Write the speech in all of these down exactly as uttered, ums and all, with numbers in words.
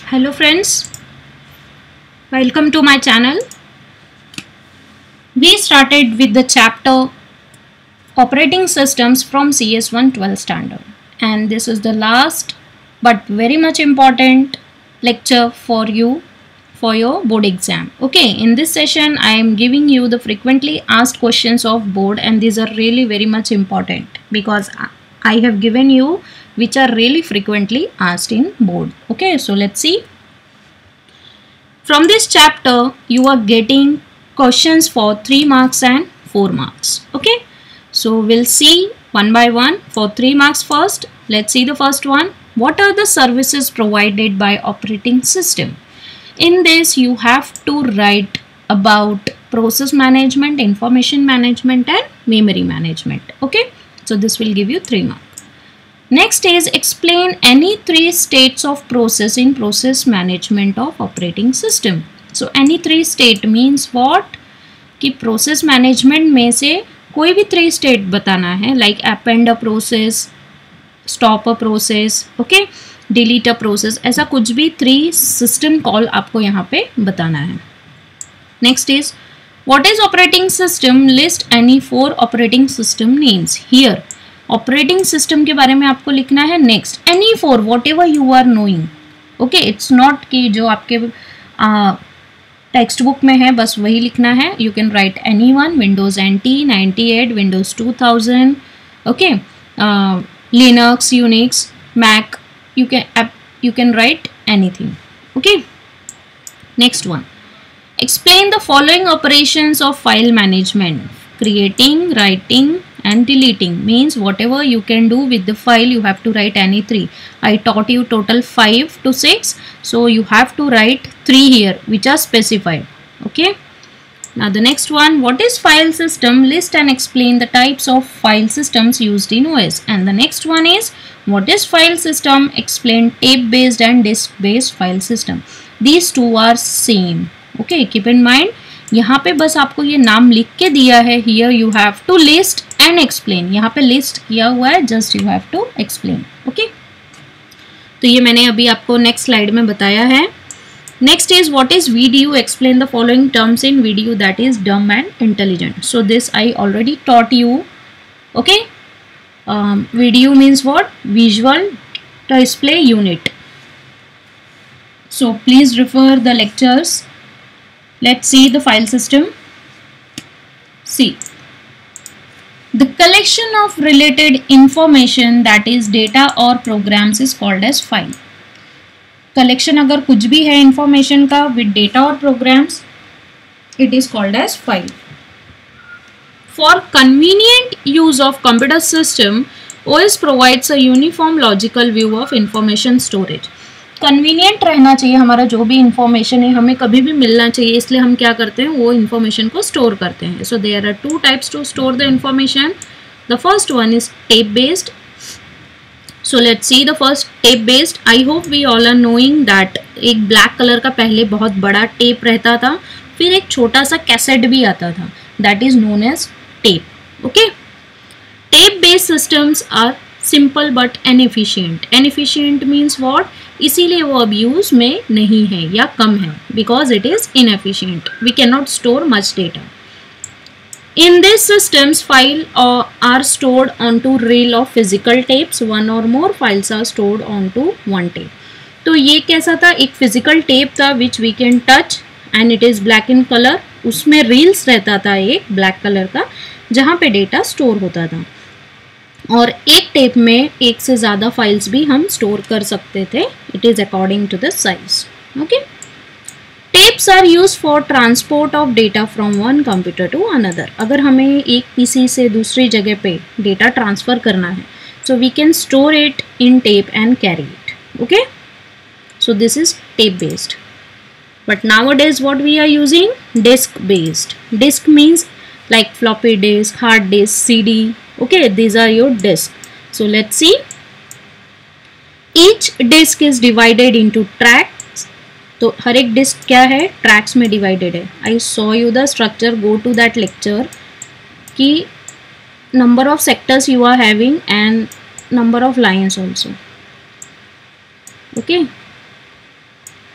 Hello friends, welcome to my channel. We started with the chapter Operating Systems from C S one twelve standard, and this is the last but very much important lecture for you for your board exam. Okay, in this session I am giving you the frequently asked questions of board, and these are really very much important because I have given you which are really frequently asked in board. Okay, so let's see. From this chapter you are getting questions for three marks and four marks. Okay, so we'll see one by one. For three marks first, let's see the first one. What are the services provided by operating system? In this you have to write about process management, information management and memory management. Okay, so this will give you three marks. Next is explain any three states of process in process management of operating system. So any three state means what? कि process management में से कोई भी three state बताना है, like append a process, stop a process, okay, delete a process, ऐसा कुछ भी three system call आपको यहाँ पे बताना है. Next is what is operating system? List any four operating system names. Here operating system के बारे में आपको लिखना है. Next any four whatever you are knowing. Okay, it's not कि जो आपके टेक्स्ट बुक में है बस वही लिखना है. You can write any one. Windows NT ninety eight, Windows two thousand, okay, Linux, Unix, Mac, you can you can write anything. Okay, next one explain the following operations of file management. Creating, writing and deleting means whatever you can do with the file you have to write any three. I taught you total five to six, so you have to write three here which are specified. Okay, now the next one, what is file system? List and explain the types of file systems used in O S. And the next one is what is file system? Explain tape based and disk based file system. These two are same. Okay, keep in mind यहाँ पे बस आपको ये नाम लिख के दिया है. Here you have to list and explain. यहाँ पे list किया हुआ है, just you have to explain. Okay, तो ये मैंने अभी आपको next slide में बताया है. Next is what is V D U? Explain the following terms in V D U, that is dumb and intelligent. So this I already taught you. Okay, um, V D U means what? Visual Display Unit. So please refer the lectures. Let's see the file system. See, the collection of related information, that is data or programs, is called as file. Collection अगर कुछ भी है information का with data or programs, it is called as file. For convenient use of computer system, O S provides a uniform logical view of information storage. Convenient रहना चाहिए हमारा जो भी इंफॉर्मेशन है, हमें कभी भी मिलना चाहिए, इसलिए हम क्या करते हैं, वो इंफॉर्मेशन को स्टोर करते हैं. So there are two types to store the information. The first one is tape based. So let's see the first tape based. I hope we all are knowing that एक black colour का पहले बहुत बड़ा tape रहता था, फिर एक छोटा सा कैसेट भी आता था, that is known as tape. Okay, tape based systems are simple but inefficient. Inefficient means what? इसीलिए वो अब यूज में नहीं है या कम है, because it is inefficient. We can not store much data. In this systems file are stored on to reel of physical tapes. One और more files are stored on to one tape. तो ये कैसा था? एक physical tape था which we can touch and it is black in colour. उसमें reels रहता था एक ब्लैक कलर का, जहाँ पे डेटा स्टोर होता था. और एक टेप में एक से ज़्यादा फाइल्स भी हम स्टोर कर सकते थे. It is according to the size. Okay, tapes are use for transport of data from one computer to another. अगर हमें एक पीसी से दूसरी जगह पे डेटा ट्रांसफ़र करना है, so we can store it in tape and carry it. Okay, so this is tape based. But nowadays what we are using? Disk based. Disk means like floppy disk, hard disk, C D. Okay, these are your disk. So let's see. Each disk is divided into tracks. तो हर एक disc क्या है? Tracks में divided है. I saw you the structure. Go to that lecture कि number of sectors you are having and number of lines also. Okay,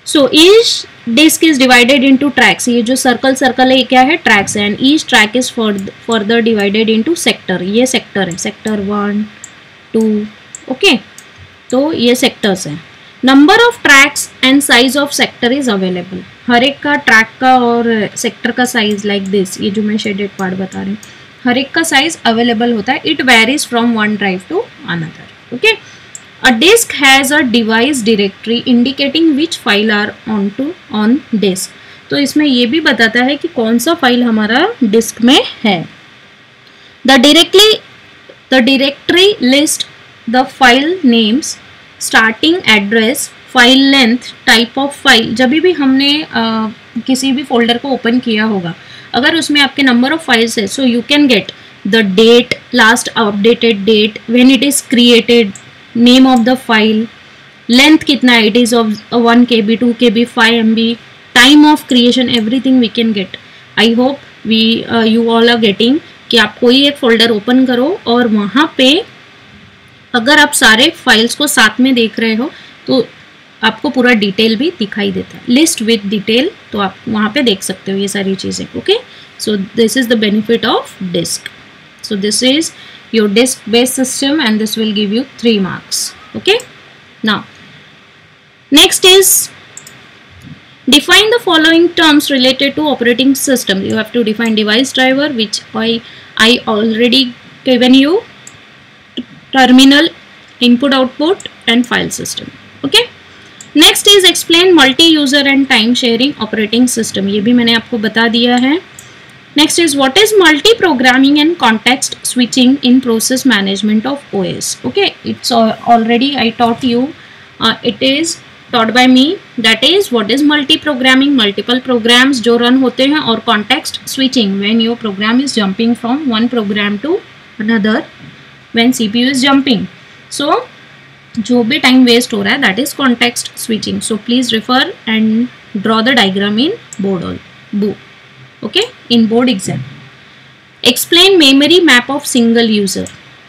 so each disk is divided into tracks, ये जो circle circle है ये क्या है, tracks है, and each track is further divided into sector, ये sector है, sector one two, okay, तो ये सेक्टर्स हैं. Number of tracks and size of sector is available, हर एक का ट्रैक का और सेक्टर का साइज लाइक दिस, ये जो मैं शेडेड पार्ट बता रही हूँ, हर एक का साइज अवेलेबल होता है. It varies from one drive to another. Okay, a disk has a device directory indicating which file are on to on disk, तो इसमें ये भी बताता है कि कौन सा फाइल हमारा डिस्क में है. The directly the directory list the file names, starting address, file length, type of file. जब भी हमने uh, किसी भी फोल्डर को ओपन किया होगा, अगर उसमें आपके नंबर ऑफ फाइल्स है, so you can get the date, last updated date, when it is created, name of the file, length कितना है, it is of one K B, two K B, five M B, time of creation, everything we can get. I hope we you all are getting कि आप कोई एक folder open करो और वहाँ पे अगर आप सारे फाइल्स को साथ में देख रहे हो तो आपको पूरा डिटेल भी दिखाई देता है, लिस्ट विद डिटेल, तो आप वहाँ पे देख सकते हो ये सारी चीज़ें. Okay, so this is the benefit of disk. So this is your disk based system and this will give you three marks. Okay, now next is define the following terms related to operating system. You have to define device driver, which I I already given you, terminal, input output and file system. Okay, next is explain multi user and time sharing operating system, ये भी मैंने आपको बता दिया है. Next is what is multi-programming and context switching in process management of O S. Okay, it's already I taught you. Uh, it is taught by me. That is what is multi-programming, multiple programs जो run होते हैं, और context switching when your program is jumping from one program to another when C P U is jumping. So जो भी time waste हो रहा है that is context switching. So please refer and draw the diagram in board all book. Okay, in board exam. Explain memory map of single user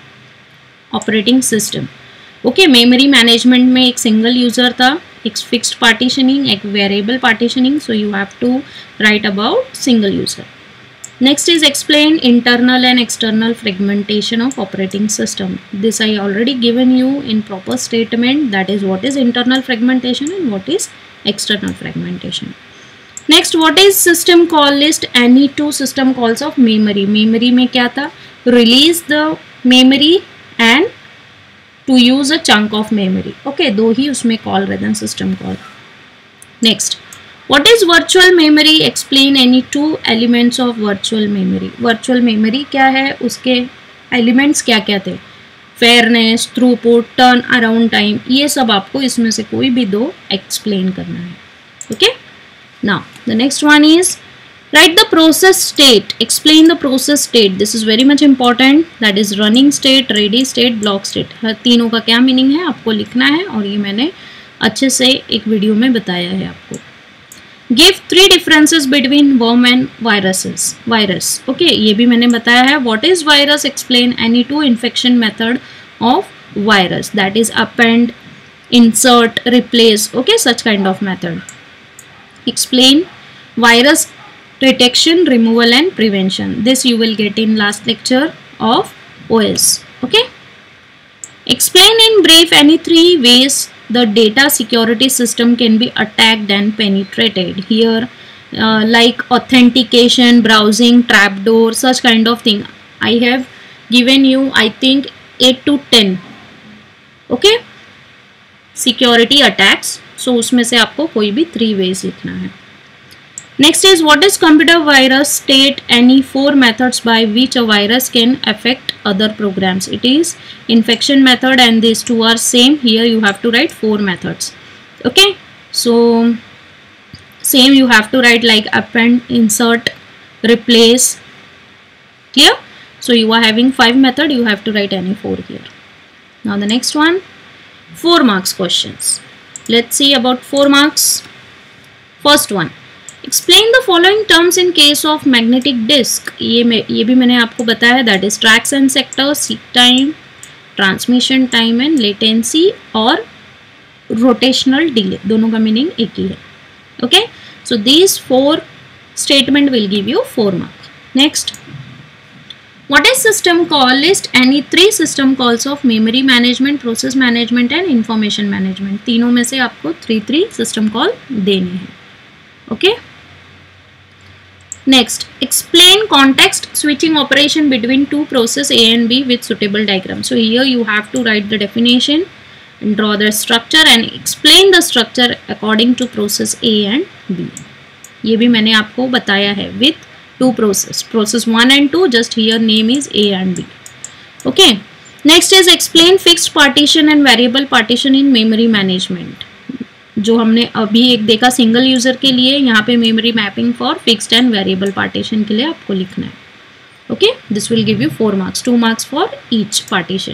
operating system. Okay, memory management में एक single user था, एक fixed partitioning, एक variable partitioning, so you have to write about single user. Next is explain internal and external fragmentation of operating system. This I already given you in proper statement, that is what is internal fragmentation and what is external fragmentation. Next, what is system call list? Any two system calls of memory. Memory में क्या था? Release the memory and to use a chunk of memory. Okay, दो ही उसमें call रहते हैं system call. Next, what is virtual memory? Explain any two elements of virtual memory. Virtual memory क्या है? उसके elements क्या क्या थे? Fairness, throughput, turn around time. ये सब आपको इसमें से कोई भी दो explain करना है. Okay? Now the next one is write the process state. Explain the process state. This is very much important. That is running state, ready state, block state. हर तीनों का क्या मीनिंग है आपको लिखना है, और ये मैंने अच्छे से एक वीडियो में बताया है आपको. Give three differences between worm and viruses. Virus. Okay, ये भी मैंने बताया है. What is virus? Explain any two infection method of virus. That is append, insert, replace. Okay, such kind of method. Explain virus detection, removal and prevention. This you will get in last lecture of O S. Okay. Explain in brief any three ways the data security system can be attacked and penetrated. Here uh, like authentication, browsing, trapdoor, such kind of thing. I have given you I think eight to ten. Okay. Security attacks. So उसमें से आपको कोई भी three ways लिखना है. Next is what is computer virus? State any four methods by which a virus can affect other programs. It is infection method and these two are same. Here you have to write four methods. Okay, so same you have to write like append, insert, replace. Clear? So you are having five method, you have to write any four here. Now the next one, four marks questions. Let's see about four marks. First one, explain the following terms in case of magnetic disk. ये मैं ये भी मैंने आपको बताया है. That is tracks and sectors, seek time, transmission time and latency और rotational delay. दोनों का मीनिंग एक ही है. Okay, so these four statement will give you four mark. Next, what is system call? List any three system calls of memory management, process management and information management. तीनों में से आपको three three system call देने हैं. Okay. Next, explain context switching operation between two process A and B with suitable diagram. So here you have to write the definition and draw the structure and explain the structure according to process A and B. ये भी मैंने आपको बताया है with two process, process one and two, just here name is A and B. Okay. Next is explain fixed partition and variable partition in memory management. जो हमने अभी एक देखा सिंगल यूजर के लिए, यहाँ पे memory mapping for fixed and variable partition के लिए आपको लिखना है. Okay, this will give you four marks, two marks for each partition.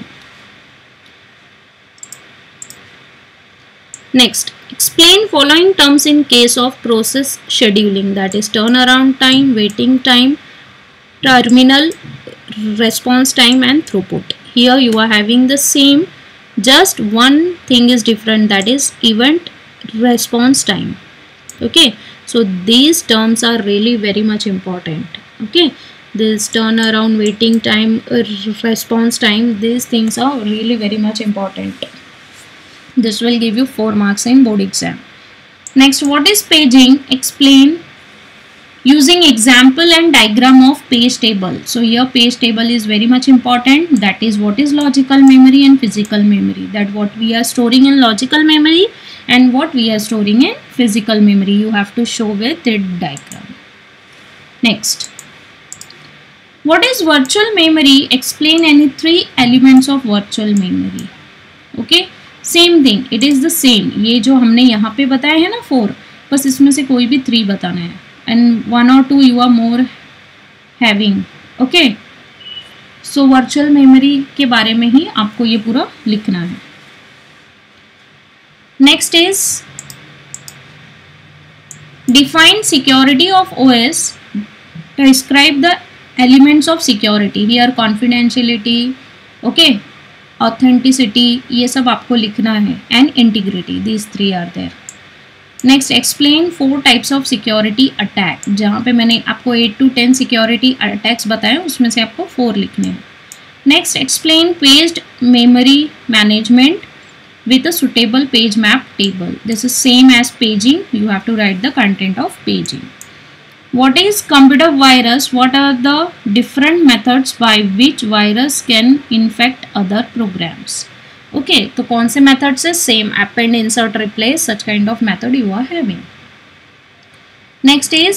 Next, explain following terms in case of process scheduling, that is turnaround time, waiting time, terminal response time and throughput. Here you are having the same, just one thing is different, that is event response time. Okay, so these terms are really very much important. Okay, this turnaround, waiting time, uh, response time, these things are really very much important. This will give you four marks in board exam. Next, what is paging? Explain using example and diagram of page table. So here page table is very much important. That is what is logical memory and physical memory. That what we are storing in logical memory and what we are storing in physical memory. You have to show with the diagram. Next, what is virtual memory? Explain any three elements of virtual memory. Okay, same thing, it is the same. ये जो हमने यहाँ पे बताया है ना four, बस इसमें से कोई भी थ्री बताना है एंड वन और two you are more having. Okay, so virtual memory के बारे में ही आपको ये पूरा लिखना है. Next is define security of OS, describe the elements of security. Here confidentiality, okay, authenticity, ये सब आपको लिखना है and integrity, these three are there. Next, explain four types of security attack. जहाँ पे मैंने आपको eight to ten security attacks बताए, उसमें से आपको फोर लिखने हैं. Next, explain paged memory management with a suitable page map table. This is same as paging, you have to write the content of paging. What is computer virus? What are the different methods by which virus can infect other programs? Okay, तो कौन से methods है? Same, append, insert, replace, such kind of method you are having. Next is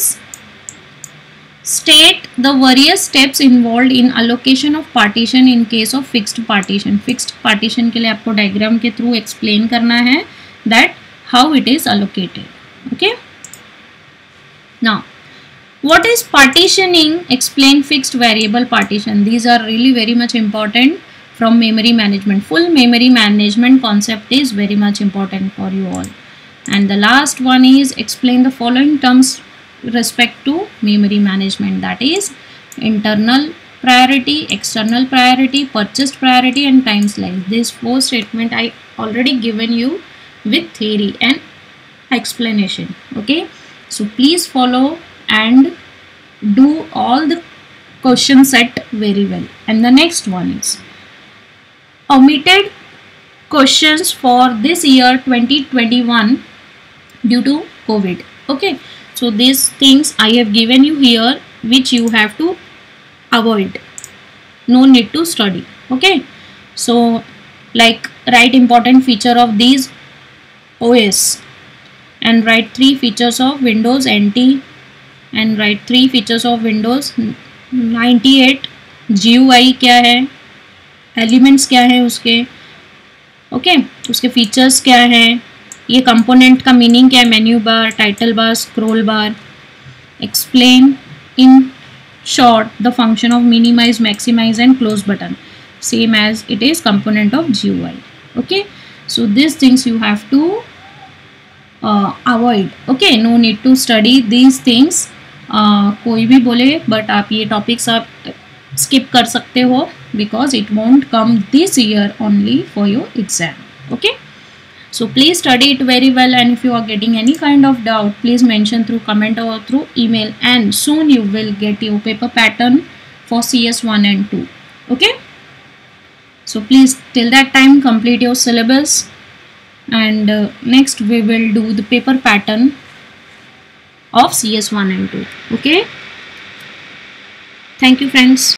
state the various steps involved in allocation of partition in case of fixed partition. Fixed partition के लिए आपको diagram के through explain करना है that how it is allocated. Okay. Now, what is partitioning? Explain fixed variable partition. These are really very much important from memory management. Full memory management concept is very much important for you all. And the last one is explain the following terms respect to memory management, that is internal priority, external priority, purchased priority and time slice. These four statement I already given you with theory and explanation. Okay, so please follow and do all the question set very well. And the next one is omitted questions for this year twenty twenty-one due to COVID. Okay, so these things I have given you here which you have to avoid, no need to study. Okay, so like write important feature of these O S and write three features of Windows N T and write three features of Windows ninety-eight. G U I क्या है, elements क्या है उसके, okay okay? उसके features क्या हैं, ये component का मीनिंग क्या है, menu bar, title bar, scroll bar. Explain in short the function of minimise, maximise and close button, same as it is component of G U I. Okay, so this things you have to avoid. Okay, no need to study these things. Uh, कोई भी बोले but आप ये topics आप skip कर सकते हो because it won't come this year only for your exam. Okay, So please study it very well, and if you are getting any kind of doubt, please mention through comment or through email, and soon you will get your paper pattern for C S one and two. Okay, so please till that time complete your syllabus, and uh, next we will do the paper pattern of C S one and two. Okay, thank you friends.